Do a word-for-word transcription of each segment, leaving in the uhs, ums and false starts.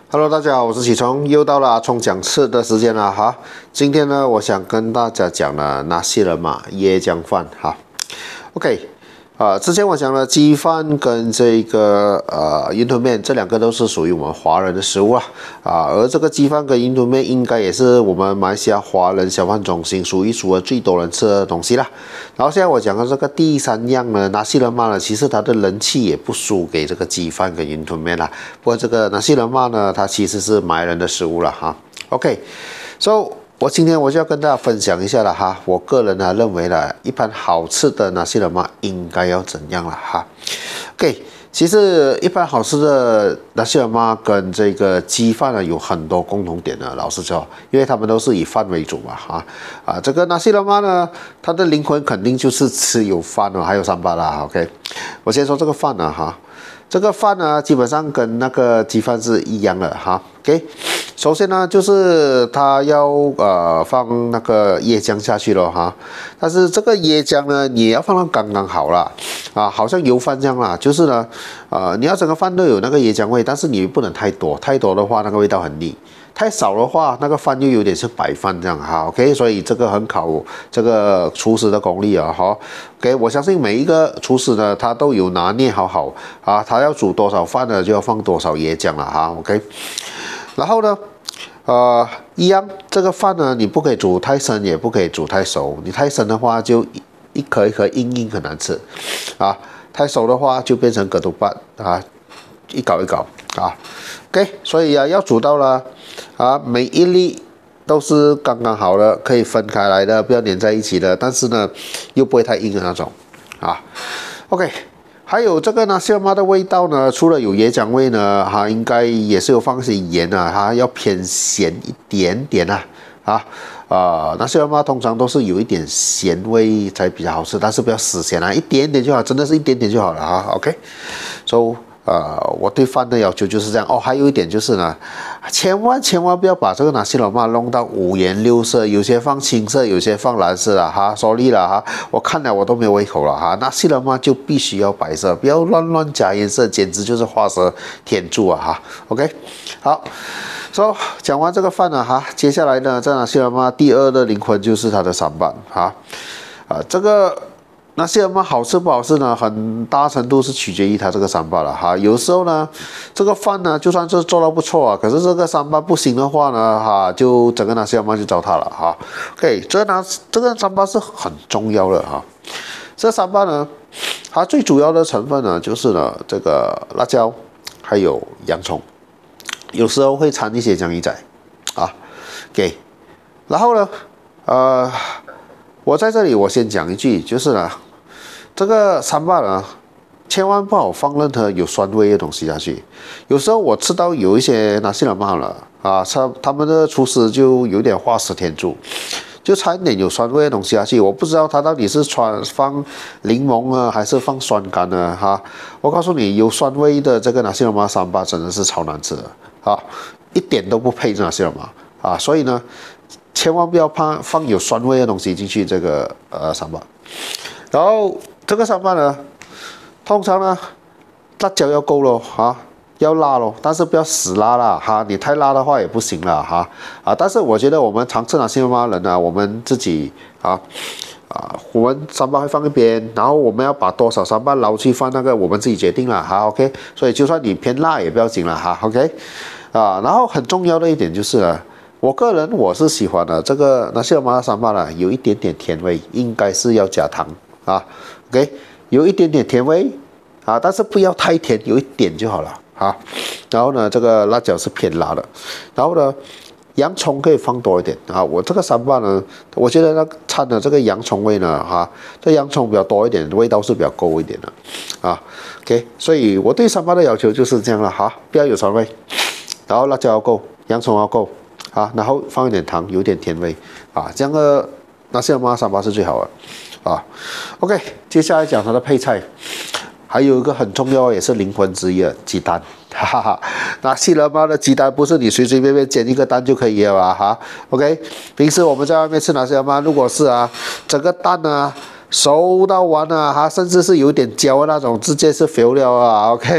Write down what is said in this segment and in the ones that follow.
Hello，大家好，我是启聪，又到了阿聪讲吃的时间了哈。今天呢，我想跟大家讲了纳西冷玛椰浆饭哈。OK， 啊、呃，之前我讲了鸡饭跟这个呃云吞面，这两个都是属于我们华人的食物啊啊，而这个鸡饭跟云吞面应该也是我们马来西亚华人小贩中心数一数二最多人吃的东西啦。然后现在我讲的这个第三样呢，纳西冷玛呢，其实它的人气也不输给这个鸡饭跟云吞面啦。不过这个纳西冷玛呢，它其实是马来人的食物了哈。OK，so。我今天我就要跟大家分享一下了哈，我个人呢认为呢，一盘好吃的纳西冷玛应该要怎样了哈。OK， 其实一盘好吃的纳西冷玛跟这个鸡饭呢有很多共同点的，老实说，因为他们都是以饭为主嘛哈啊，这个纳西冷玛呢，它的灵魂肯定就是吃有饭哦，还有三巴啦。OK， 我先说这个饭呢哈。这个饭呢，基本上跟那个鸡饭是一样的哈。OK， 首先呢，就是它要呃放那个椰浆下去了哈。但是这个椰浆呢，你要放到刚刚好啦，啊，好像油饭这样啦。就是呢，呃，你要整个饭都有那个椰浆味，但是你不能太多，太多的话那个味道很腻。太少的话，那个饭又有点像白饭这样哈 ，OK， 所以这个很考这个厨师的功力啊哈 ，OK， 我相信每一个厨师呢，他都有拿捏好好啊，他要煮多少饭呢，就要放多少椰浆了哈 ，OK， 然后呢，呃，一样这个饭呢，你不可以煮太深，也不可以煮太熟，你太深的话就一颗一颗硬硬很难吃啊，太熟的话就变成格鲁巴啊，一搞一搞啊 ，OK， 所以啊要煮到了。啊，每一粒都是刚刚好的，可以分开来的，不要粘在一起的，但是呢，又不会太硬的那种啊。OK， 还有这个纳西冷玛的味道呢，除了有椰浆味呢，哈，应该也是有放些盐啊，哈，要偏咸一点点啊，啊啊，纳西冷玛通常都是有一点咸味才比较好吃，但是不要死咸啊，一点点就好，真的是一点点就好了啊。OK，so。呃，我对饭的要求就是这样哦。还有一点就是呢，千万千万不要把这个纳西冷玛弄到五颜六色，有些放青色，有些放蓝色了哈，sorry 了哈，我看了我都没有胃口了哈。纳西冷玛就必须要白色，不要乱乱加颜色，简直就是画蛇添足啊哈。OK， 好，说、so, 讲完这个饭了哈，接下来呢，这纳西冷玛第二的灵魂就是它的三板哈，啊，这个。那西冷玛好吃不好吃呢？很大程度是取决于它这个三巴了哈。有时候呢，这个饭呢，就算是做到不错啊，可是这个三巴不行的话呢，哈，就整个纳西冷玛就糟蹋了哈。OK， 这个拿这个三巴是很重要的哈。这三巴呢，它最主要的成分呢，就是呢这个辣椒，还有洋葱，有时候会掺一些江鱼仔啊。OK， 然后呢，呃，我在这里我先讲一句，就是呢。这个三巴呢，千万不好放任何有酸味的东西下去。有时候我吃到有一些纳西冷玛了啊，他他们的厨师就有点画蛇添足，就掺一点有酸味的东西下去。我不知道他到底是穿放柠檬啊，还是放酸柑呢？哈，我告诉你，有酸味的这个纳西冷玛三巴真的是超难吃的啊，一点都不配纳西冷玛啊。所以呢，千万不要放放有酸味的东西进去这个呃三巴，然后。这个三巴呢，通常呢，辣椒要够咯，哈，要辣咯，但是不要死辣啦，哈，你太辣的话也不行了，哈，啊，但是我觉得我们常吃纳西冷玛人呢，我们自己啊啊，我们三巴会放一边，然后我们要把多少三巴捞去放那个，我们自己决定了，哈 ，OK， 所以就算你偏辣也不要紧了，哈 ，OK， 啊，然后很重要的一点就是呢。我个人我是喜欢的这个纳西冷玛三巴呢，有一点点甜味，应该是要加糖啊。OK， 有一点点甜味啊，但是不要太甜，有一点就好了啊。然后呢，这个辣椒是偏辣的，然后呢，洋葱可以放多一点啊。我这个三巴呢，我觉得那掺的这个洋葱味呢，哈、啊，这洋葱比较多一点，味道是比较够一点的啊。OK， 所以我对三巴的要求就是这样了哈，不要有酸味，然后辣椒要够，洋葱要够啊，然后放一点糖，有点甜味啊，这样的纳西冷玛三巴是最好的。啊 ，OK， 接下来讲它的配菜，还有一个很重要也是灵魂之一的鸡蛋，哈哈，纳西冷玛的鸡蛋不是你随随便便煎一个蛋就可以了吧？哈 ，OK， 平时我们在外面吃纳西冷玛，如果是啊，整个蛋啊熟到完啊，哈，甚至是有点焦的那种，直接是肥料啊 ，OK，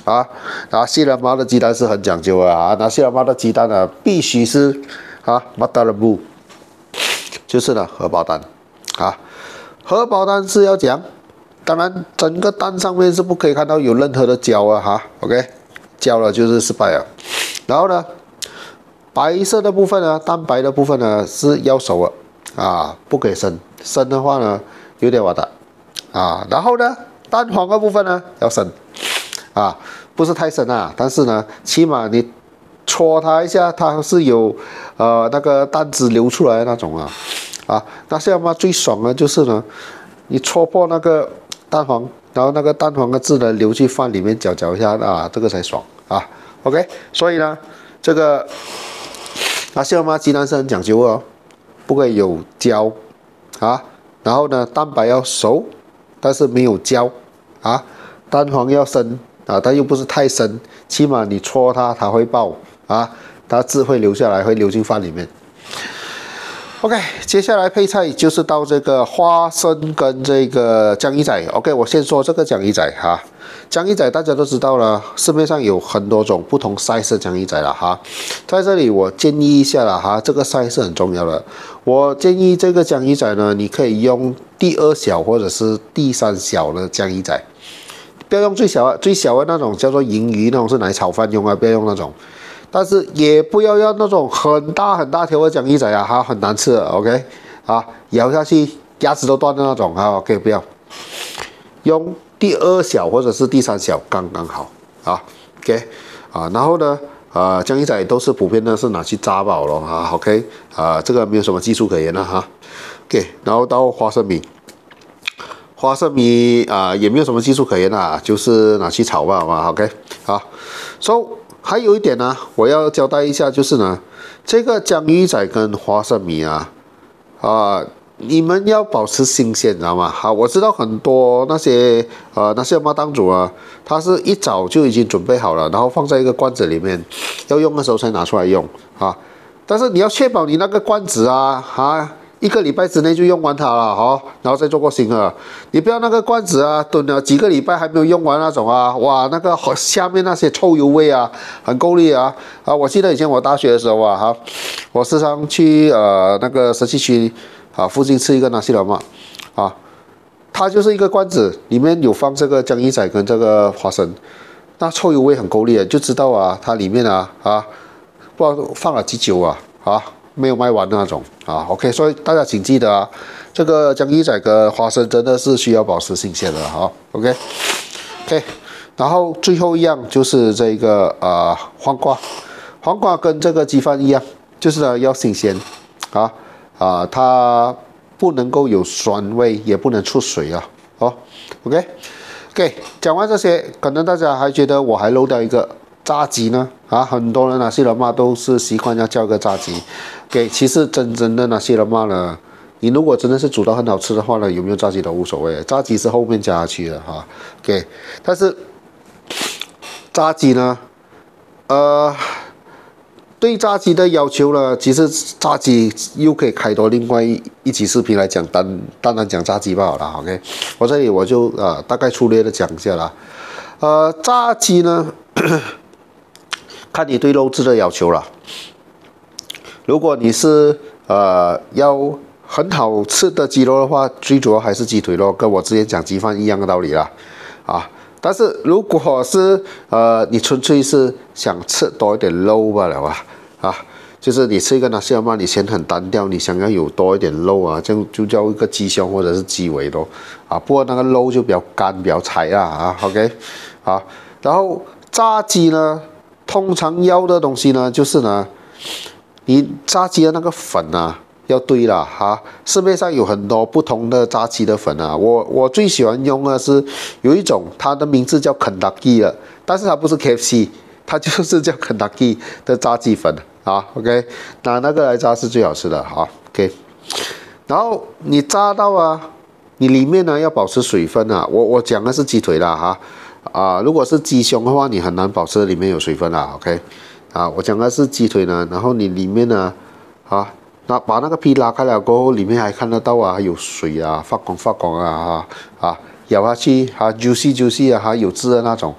啊，拿西兰花的鸡蛋是很讲究的啊，拿西兰花的鸡蛋呢，必须是啊，mata lembu，就是呢荷包蛋啊，荷包蛋是要讲，当然整个蛋上面是不可以看到有任何的胶啊哈 ，OK， 胶了就是失败了。然后呢，白色的部分呢，蛋白的部分呢是要熟的啊，不可以生，生的话呢有点完蛋啊。然后呢，蛋黄的部分呢要生啊，不是太深啊，但是呢，起码你戳它一下，它是有呃那个蛋汁流出来的那种啊啊。那现在嘛最爽的就是呢，你戳破那个蛋黄，然后那个蛋黄的汁呢流去饭里面搅搅一下啊，这个才爽啊。OK， 所以呢，这个那西兰花鸡蛋是很讲究哦，不可以有胶啊，然后呢，蛋白要熟，但是没有胶啊，蛋黄要深啊，但又不是太深，起码你戳它它会爆啊，它汁会流下来，会流进饭里面。OK， 接下来配菜就是到这个花生跟这个江鱼仔。OK， 我先说这个江鱼仔哈，江鱼仔大家都知道了，市面上有很多种不同 size 的江鱼仔了哈。在这里我建议一下了哈，这个 size 是很重要的。我建议这个江鱼仔呢，你可以用第二小或者是第三小的江鱼仔，不要用最小的，最小的那种叫做银鱼那种是拿来炒饭用啊，不要用那种。但是也不要要那种很大很大条的江鱼仔啊，它很难吃的 ，OK， 啊，咬下去牙齿都断的那种啊 ，OK， 不要，用第二小或者是第三小刚刚好啊 ，OK， 啊，然后呢，啊，江鱼仔都是普遍的是拿去炸饱了啊 ，OK， 啊，这个没有什么技术可言了哈 ，OK， 然后到花生米，花生米啊也没有什么技术可言啊，就是拿去炒吧嘛 ，OK， 好 ，So。还有一点呢，我要交代一下，就是呢，这个江鱼仔跟花生米啊，啊，你们要保持新鲜，知道吗？好，我知道很多那些呃那些妈档主啊，他是一早就已经准备好了，然后放在一个罐子里面，要用的时候才拿出来用啊。但是你要确保你那个罐子啊，啊。一个礼拜之内就用完它了，好，然后再做过新的。你不要那个罐子啊，炖了几个礼拜还没有用完那种啊，哇，那个下面那些臭油味啊，很够力啊！啊，我记得以前我大学的时候啊，哈，我时常去呃那个石岐区啊附近吃一个纳西拉玛，啊，它就是一个罐子，里面有放这个江鱼仔跟这个花生，那臭油味很够力的，就知道啊，它里面啊啊，不知道放了几久啊，啊。没有卖完的那种啊 ，OK， 所以大家请记得啊，这个江鱼仔跟花生真的是需要保持新鲜的哈 ，OK，OK，、okay? okay, 然后最后一样就是这个啊、呃、黄瓜，黄瓜跟这个鸡饭一样，就是呢要新鲜啊啊、呃，它不能够有酸味，也不能出水啊，哦 ，OK，OK，、okay? okay, 讲完这些，可能大家还觉得我还漏掉一个。炸鸡呢？啊，很多人那些人嘛都是习惯要叫个炸鸡。给、okay, 其实真正的那些人嘛呢，你如果真的是煮到很好吃的话呢，有没有炸鸡都无所谓，炸鸡是后面加下去的哈。OK， 但是炸鸡呢，呃，对炸鸡的要求呢，其实炸鸡又可以开多另外一期视频来讲，单单单讲炸鸡罢了。OK， 我这里我就呃大概粗略的讲一下啦。呃，炸鸡呢。看你对肉质的要求了。如果你是呃要很好吃的鸡肉的话，最主要还是鸡腿肉，跟我之前讲鸡饭一样的道理啦，啊。但是如果是呃你纯粹是想吃多一点肉罢了啊，啊，就是你吃一个纳西拉玛，你嫌很单调，你想要有多一点肉啊，就就叫一个鸡胸或者是鸡尾咯，啊，不过那个肉就比较干比较柴啊，啊 ，OK， 啊，然后炸鸡呢。通常要的东西呢，就是呢，你炸鸡的那个粉啊，要对了哈。市面上有很多不同的炸鸡的粉啊，我我最喜欢用的是有一种，它的名字叫肯德基的，但是它不是 K F C， 它就是叫肯德基的炸鸡粉啊。OK， 拿那个来炸是最好吃的啊。OK， 然后你炸到啊，你里面呢要保持水分啊。我我讲的是鸡腿啦哈。啊、呃，如果是鸡胸的话，你很难保持里面有水分啦 ，OK， 啊，我讲的是鸡腿呢，然后你里面呢，啊，那把那个皮拉开了过后，里面还看得到啊，有水啊，发光发光啊，啊，咬下去啊 ，juicy juicy 啊，还有汁的那种，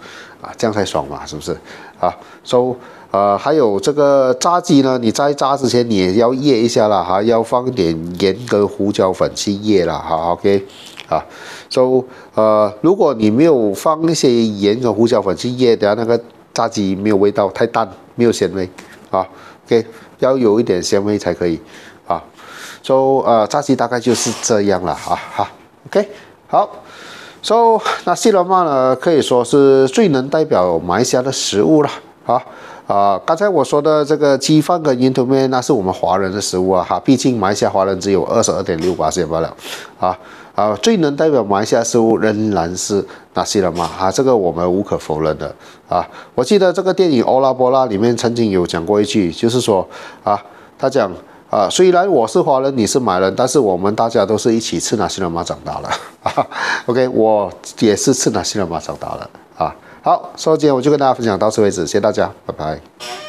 啊，这样才爽嘛，是不是？啊，so 呃还有这个炸鸡呢，你在炸之前你也要腌一下啦，哈，要放点盐跟胡椒粉去腌啦，哈 ，OK， 啊 ，so 呃如果你没有放一些盐跟胡椒粉去腌，等下那个炸鸡没有味道，太淡，没有鲜味，啊 ，OK， 要有一点鲜味才可以，啊。So 呃，炸鸡大概就是这样了啊哈 ，OK， 好。So 那西兰花呢，可以说是最能代表马来西亚的食物了啊啊！刚才我说的这个鸡饭跟云吞面，那是我们华人的食物啊哈，毕竟马来西亚华人只有二十二点六八千罢了啊啊！最能代表马来西亚食物仍然是那西兰花啊，这个我们无可否认的啊！我记得这个电影《欧拉波拉》里面曾经有讲过一句，就是说啊，他讲。啊，虽然我是华人，你是马来人，但是我们大家都是一起吃那西兰花长大了。啊 OK， 我也是吃那西兰花长大了。啊，好，所以今天我就跟大家分享到此为止，谢谢大家，拜拜。